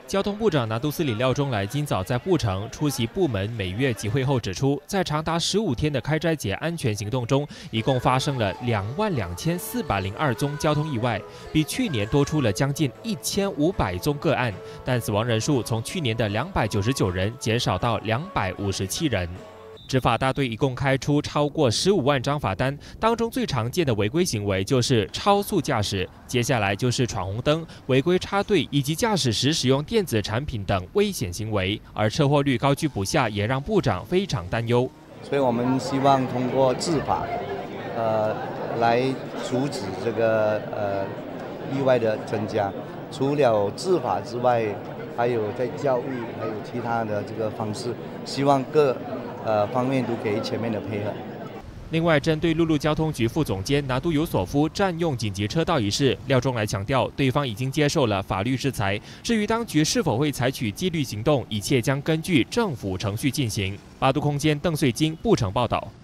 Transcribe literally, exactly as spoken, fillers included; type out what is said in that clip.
交通部长拿督斯里廖中来今早在布城出席部门每月集会后指出，在长达十五天的开斋节安全行动中，一共发生了两万两千四百零二宗交通意外，比去年多出了将近一千五百宗个案，但死亡人数从去年的两百九十九人减少到两百五十七人。 执法大队一共开出超过十五万张罚单，当中最常见的违规行为就是超速驾驶，接下来就是闯红灯、违规插队以及驾驶时使用电子产品等危险行为。而车祸率高居不下，也让部长非常担忧。 所以我们希望通过执法，呃，来阻止这个呃意外的增加。除了执法之外，还有在教育，还有其他的这个方式，希望各。 呃，方面都给全面的配合。 另外，针对陆路交通局副总监拿督尤索夫占用紧急车道一事，廖中来强调，对方已经接受了法律制裁。至于当局是否会采取纪律行动，一切将根据政府程序进行。八度空间邓穗金布城报道。